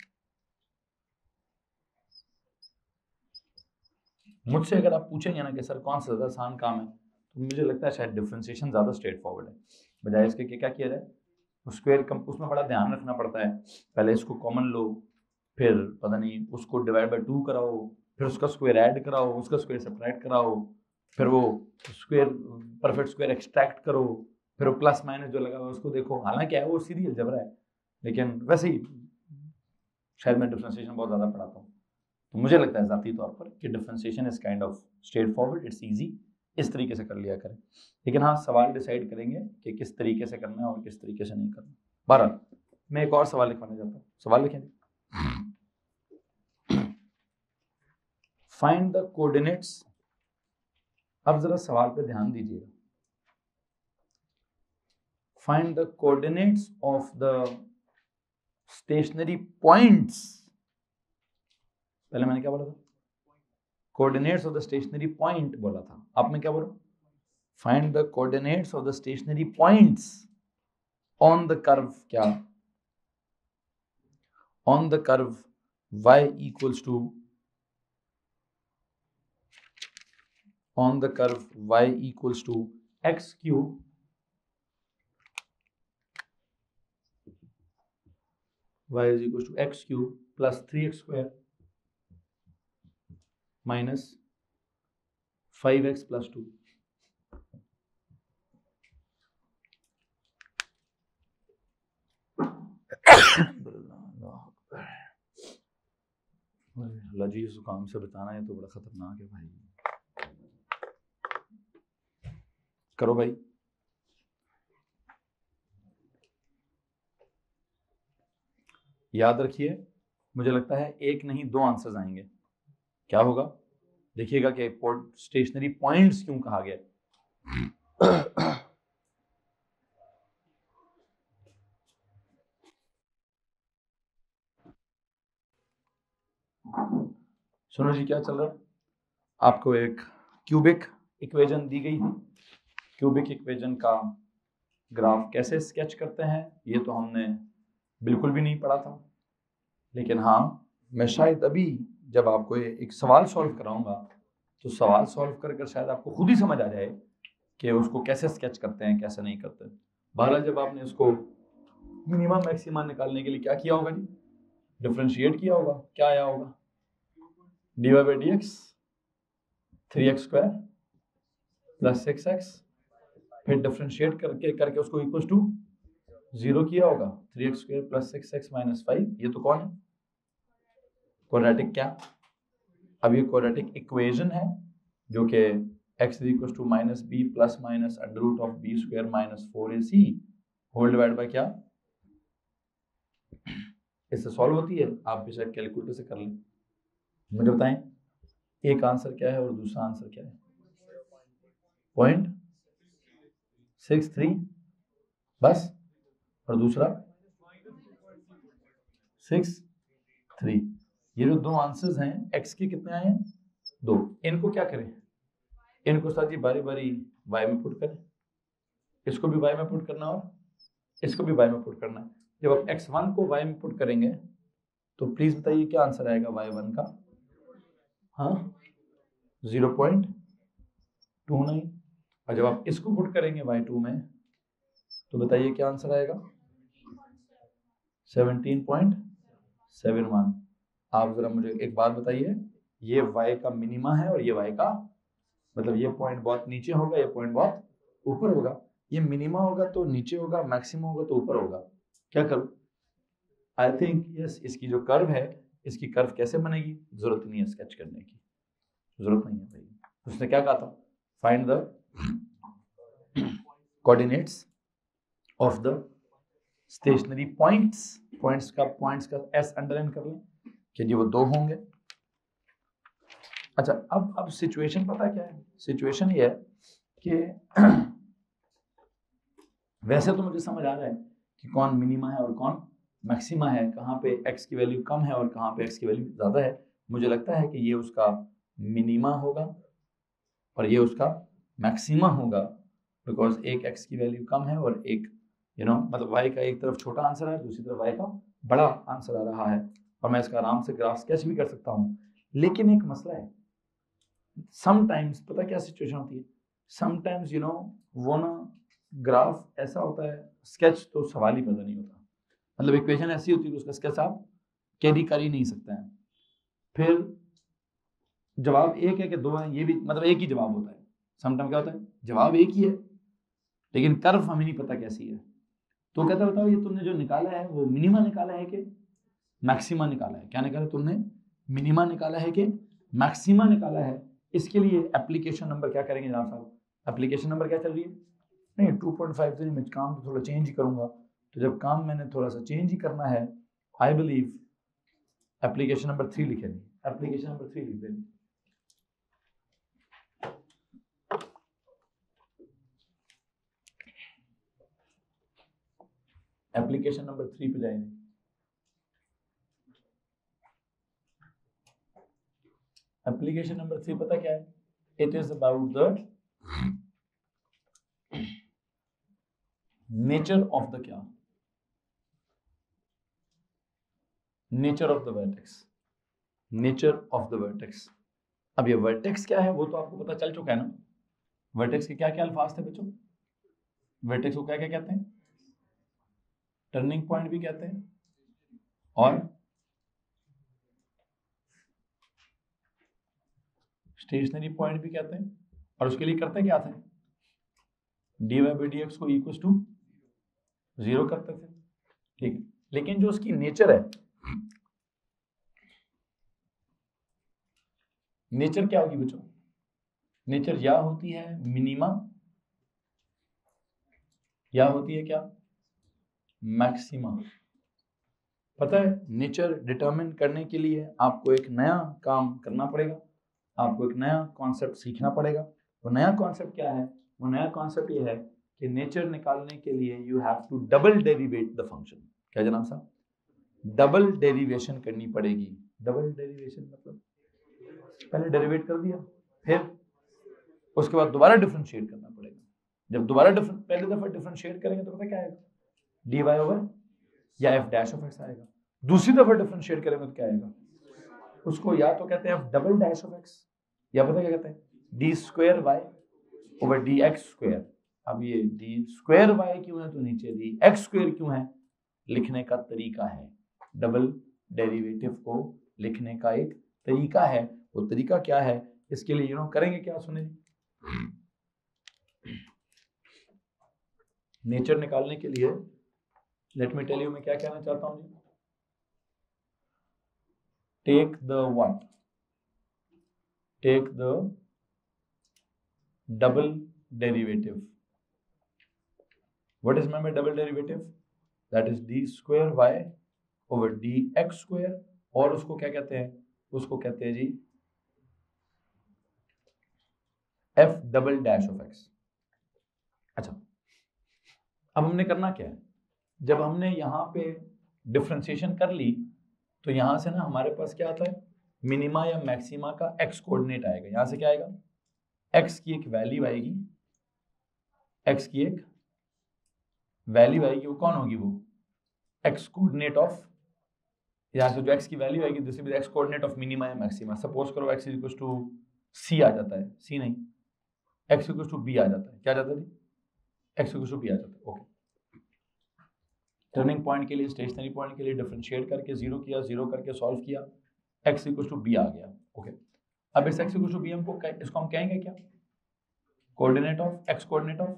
मुझसे अगर आप पूछेंगे ना कि सर कौन सा ज़्यादा आसान काम है, तो मुझे लगता है शायद डिफरेंशिएशन ज़्यादा स्ट्रेट फॉरवर्ड है, बजाय इसके कि क्या किया जाए स्क्वायर कम, उसमें बड़ा ध्यान रखना पड़ता है, पहले इसको कॉमन लो, फिर पता नहीं उसको डिवाइड बाय 2 कराओ, फिर उसका स्क्वायर ऐड कराओ, उसका स्क्वायर सब्ट्रैक्ट कराओ, फिर वो स्क्वायर परफेक्ट स्क्वायर एक्सट्रैक्ट करो, फिर वो प्लस माइनस जो लगा हुआ है उसको देखो। हालांकि है वो सीधी अलजेब्रा है, लेकिन वैसे ही शायद मैं डिफरेंशिएशन बहुत ज़्यादा पढ़ाता हूँ, तो मुझे लगता है ज़ाती तौर पर कि differentiation is kind of straightforward, it's easy, इस तरीके से कर लिया करें। लेकिन हाँ, सवाल डिसाइड करेंगे कि किस तरीके से करना है और किस तरीके से नहीं करना। 12 मैं एक और सवाल लिखवाने जाता हूँ, सवाल लिखें। फाइंड द कोऑर्डिनेट्स, अब जरा सवाल पे ध्यान दीजिएगा। Find the coordinates of the stationary points, पहले मैंने क्या बोला था, coordinates of the stationary point बोला था, आपने क्या बोला, find the coordinates of the stationary points on the curve, क्या on the curve y equals to, on the curve y equals to x cube y is equals to x cube plus 3x square minus 5x plus 2. अल्लाह जी, इस काम से बताना है तो बड़ा खतरनाक है भाई, करो भाई। याद रखिए, मुझे लगता है एक नहीं दो आंसर्स आएंगे। क्या होगा देखिएगा कि स्टेशनरी पॉइंट्स क्यों कहा गया। सुनो जी, क्या चल रहा है, आपको एक क्यूबिक इक्वेशन दी गई थी। क्यूबिक इक्वेशन का ग्राफ कैसे स्केच करते हैं ये तो हमने बिल्कुल भी नहीं पढ़ा था, लेकिन हाँ, मैं शायद अभी जब आपको एक सवाल सॉल्व कराऊंगा तो सवाल सॉल्व कर कर शायद आपको खुद ही समझ आ जाए कि उसको कैसे स्केच करते हैं, कैसे नहीं करते। बहरहाल जब आपने उसको मिनिमम मैक्सिमम निकालने के लिए क्या किया होगा जी, डिफरेंशिएट किया होगा, क्या आया होगा, dy by dx 3x square plus 6x, फिर डिफरेंशिएट करके उसको इक्वल टू 0 किया होगा, 3x square plus 6x minus 5। ये तो कौन है, क्वाड्रेटिक, क्या अब ये क्वाड्रेटिक इक्वेशन है जो कि x is equal to minus b plus minus under root of b square minus 4ac whole divide by क्या, इससे सॉल्व होती है, आप भी शायद कैलकुलेटर से कर लें। मुझे बताएं एक आंसर क्या है और दूसरा आंसर क्या है, 0.63 बस, और दूसरा 6.3। ये जो दो आंसर्स हैं x के कितने आए हैं, 2। इनको क्या करें, इनको सर जी बारी बारी y में पुट करें, इसको भी y में पुट करना और इसको भी y में पुट करना। जब आप x1 को y में पुट करेंगे तो प्लीज बताइए क्या आंसर आएगा y1 का, हाँ 0.29, और जब आप इसको पुट करेंगे y2 में तो बताइए क्या आंसर आएगा, 17.71। आप जरा मुझे एक बात बताइए, ये y का मिनिमा है और ये y का, मतलब ये पॉइंट बहुत नीचे होगा, ये पॉइंट बहुत ऊपर होगा, ये मिनिमा होगा तो नीचे होगा, मैक्सिमम होगा तो ऊपर होगा, क्या करूं, आई थिंक यस, इसकी जो कर्व है, इसकी कर्व कैसे बनेगी, जरूरत नहीं है स्केच करने की, जरूरत नहीं है भाई। उसने क्या कहा था, find the coordinates of the stationary points, points का एस अंडरलाइन कर लें कि जी वो 2 होंगे। अच्छा, अब सिचुएशन पता क्या है, सिचुएशन ये है कि वैसे तो मुझे समझ आ रहा है कि कौन मिनिमा है और कौन मैक्सिमा है, कहाँ पे x की वैल्यू कम है और कहाँ पे x की वैल्यू ज़्यादा है। मुझे लगता है कि ये उसका मिनिमा होगा और ये उसका मैक्सिमा होगा, बिकॉज एक x की वैल्यू कम है और एक मतलब y का एक तरफ छोटा आंसर है, दूसरी तरफ y का बड़ा आंसर आ रहा है, और मैं इसका आराम से ग्राफ स्केच भी कर सकता हूँ। लेकिन एक मसला है, समटाइम्स पता क्या सिचुएशन होती है, समटाइम्स यू नो वो ना ग्राफ ऐसा होता है, स्केच तो सवाल ही पैदा नहीं होता, मतलब इक्वेशन ऐसी होती है कि उसका स्केच आप कैरी कर ही नहीं सकते हैं। फिर जवाब एक है कि दो है, ये भी मतलब एक ही जवाब होता है। समटाइम क्या होता है, जवाब एक ही है लेकिन कर्व हमें नहीं पता कैसी है। तो कहता बताओ ये तुमने जो निकाला है वो मिनिमा निकाला है कि मैक्सिमा निकाला है? क्या निकाला तुमने, मिनिमा निकाला है कि मैक्सिमा निकाला है? इसके लिए एप्लीकेशन नंबर क्या करेंगे जनाब साहब? एप्लीकेशन नंबर क्या चल रही है? नहीं 2.5 तो नहीं, मैं काम तो थोड़ा चेंज ही करूंगा। तो जब काम मैंने थोड़ा सा चेंज ही करना है, आई बिलीव एप्लीकेशन नंबर 3 लिखेंगे, एप्लीकेशन नंबर 3 लिख देंगे। एप्लीकेशन नंबर 3 पे जाएंगे। एप्लीकेशन नंबर 3 पता क्या है? It is about the nature of the क्या, nature of the vertex, nature of the vertex. अब ये वर्टेक्स क्या है वो तो आपको पता चल चुका है ना। वर्टेक्स के क्या क्या अल्फाज थे बच्चों? वर्टेक्स को क्या क्या कहते हैं? टर्निंग पॉइंट भी कहते हैं और स्टेशनरी पॉइंट भी कहते हैं। और उसके लिए करते क्या थे? dy by dx को इक्वल टू 0 करते थे, ठीक है। लेकिन जो उसकी नेचर है, नेचर क्या होगी बच्चों? नेचर या होती है मिनिमा या होती है क्या, मैक्सिमा। पता है नेचर डिटरमिन करने के लिए आपको एक नया काम करना पड़ेगा, आपको एक नया कॉन्सेप्ट सीखना पड़ेगा। वो नया कॉन्सेप्ट क्या है? वो नया कॉन्सेप्ट ये है कि नेचर निकालने के लिए you have to double derivate the function. क्या जनाब साहब? डबल डेरिवेशन करनी पड़ेगी। डबल डेरिवेशन मतलब पहले डेरिवेट कर दिया, फिर उसके बाद दोबारा डिफरेंशिएट करना पड़ेगा। जब दोबारा पहले दफा डिफरेंशिएट करेंगे तो पता क्या आएगा? डी वाई ओवर या एफ डैश ऑफ एक्स आएगा। दूसरी दफा डिफरेंशिएट करेंगे तो क्या आएगा? उसको या तो कहते हैं f double dash of x, या पता क्या कहते हैं? D square y over d x square. अब ये डी स्क्वायर वाई क्यों है तो नीचे डी एक्स स्क्वायर क्यों है? लिखने का तरीका है, डबल डेरिवेटिव को लिखने का एक तरीका है। वो तरीका क्या है? इसके लिए करेंगे क्या, सुने। नेचर निकालने के लिए लेट मी टेल यू मैं क्या कहना चाहता हूं जी। Take the what, take the double derivative. What is my double derivative? That is d square y over d x square, और उसको क्या कहते हैं? उसको कहते हैं जी f double dash of x. अच्छा, अब हमने करना क्या है? जब हमने यहाँ पे डिफरेंशिएशन कर ली तो यहाँ से ना हमारे पास क्या आता है? मिनिमा या मैक्सिमा का एक्स कोऑर्डिनेट आएगा। यहाँ से क्या आएगा? एक्स की एक वैल्यू आएगी, एक्स की एक वैल्यू आएगी। वो कौन होगी? वो एक्स कोऑर्डिनेट ऑफ, यहाँ से जो एक्स की वैल्यू आएगी this will be x coordinate of minima या मैक्सिमा। सपोज करो x is equal to c आ जाता है, सी नहीं, एक्स इक्वल टू बी आ जाता है। क्या आ जाता है जी? एक्स इक्वल टू बी आ जाता है। ओके, टर्निंग पॉइंट के लिए, स्टेशनरी पॉइंट के लिए डिफरेंशिएट करके जीरो किया, जीरो करके सॉल्व किया, एक्स इक्वल टू बी आ गया। ओके, अब इस एक्स इक्वल टू बी हमको इसको हम कहेंगे क्या? Coordinate of x, coordinate of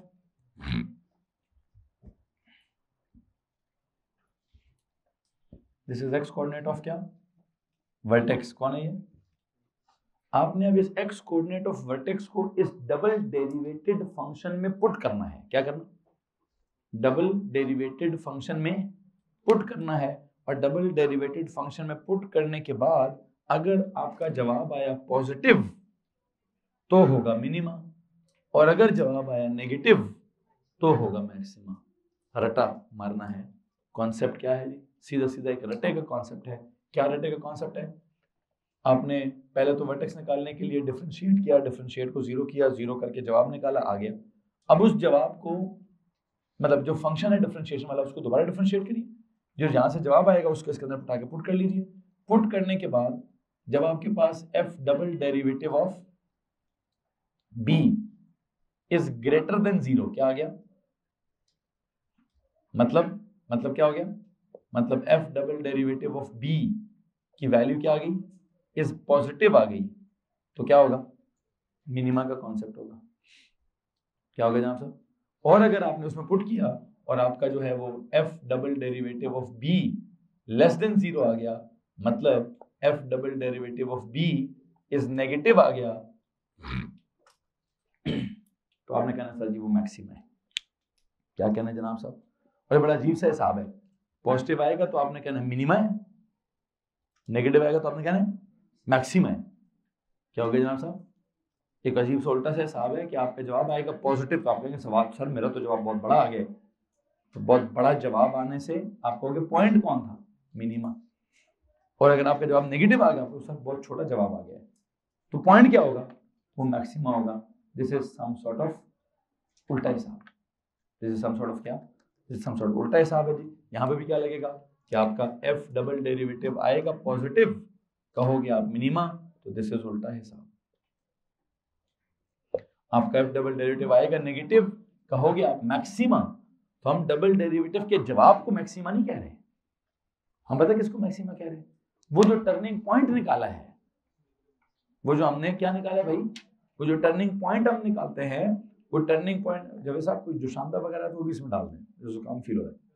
this is x coordinate of क्या? वर्टेक्स। कौन है ये? आपने अब इस एक्स कोऑर्डिनेट ऑफ वर्टेक्स को इस डबल डेरिवेटेड फंक्शन में पुट करना है। क्या करना? डबल डेरिवेटेड फंक्शन में पुट करना है। और डबल डेरिवेटेड फंक्शन में पुट करने के बाद अगर आपका जवाब आया पॉजिटिव तो होगा मिनिमा, और अगर जवाब आया नेगेटिव तो होगा मैक्सिमा। रटा मारना है। कॉन्सेप्ट क्या है जी? सीधा सीधा एक रटे का कॉन्सेप्ट है। क्या रटे का कॉन्सेप्ट है? आपने पहले तो वर्टेक्स निकालने के लिए डिफरेंशिएट किया, डिफरेंशिएट को जीरो किया, जीरो करके जवाब निकाला, आ गया। अब उस जवाब को मतलब जो फंक्शन है डिफरेंशिएशन वाला उसको दोबारा डिफरेंशिएट करिए, जो जहां से जवाब आएगा उसको इसके अंदर उठा के पुट कर लीजिए। पुट करने के बाद जब आपके पास f double derivative of b is greater than 0, क्या आ गया, मतलब क्या हो गया, मतलब f double derivative of b की वैल्यू क्या आ गई, इज पॉजिटिव आ गई, तो क्या होगा, मिनिमा का कॉन्सेप्ट होगा, क्या होगा जनाब साहब। और अगर आपने उसमें पुट किया और आपका जो है वो f double derivative of b less than 0 आ गया, मतलब f double derivative of b is negative आ गया, तो आपने कहना सर जी वो मैक्सिमा है। क्या कहना है जनाब साहब, और बड़ा अजीब सा हिसाब है, पॉजिटिव आएगा तो आपने कहना मिनिमा है, नेगेटिव आएगा तो आपने कहना मैक्सिमा है। क्या हो गया जनाब साहब, एक अजीब सा उल्टा सा हिसाब है कि आपका जवाब आएगा पॉजिटिव तो आप कहेंगे सवाल सर मेरा तो जवाब बहुत बड़ा आ गया, तो बहुत बड़ा जवाब आने से आप कहोगे पॉइंट कौन था, मिनिमा। और अगर आपका जवाब नेगेटिव आ गया तो सर बहुत छोटा जवाब आ गया है, तो पॉइंट क्या होगा, वो मैक्सिमा होगा। This is some sort of उल्टा हिसाब, this is some sort of क्या, दिस इज सम सॉर्ट उल्टा हिसाब है जी। यहाँ पे भी क्या लगेगा कि आपका एफ डबल डेरिवेटिव आएगा पॉजिटिव, कहोगे आप मिनिमा, तो दिस इज उल्टा हिसाब। आपका एफ डबल डेरिवेटिव आएगा नेगेटिव, कहोगे आप मैक्सिमा, तो हम डबल डेरिवेटिव के जवाब को मैक्सिमा नहीं कह रहे, हम पता किसको मैक्सिमा कह रहे हैं, वो जो टर्निंग पॉइंट निकाला है, वो जो हमने क्या निकाला है भाई, वो जो टर्निंग पॉइंट हम निकालते हैं, वो टर्निंग पॉइंट जब साहब कोई जुशांदा वगैरह तो वो भी इसमें डाल दें, जो जुकाम फील हो रहा है।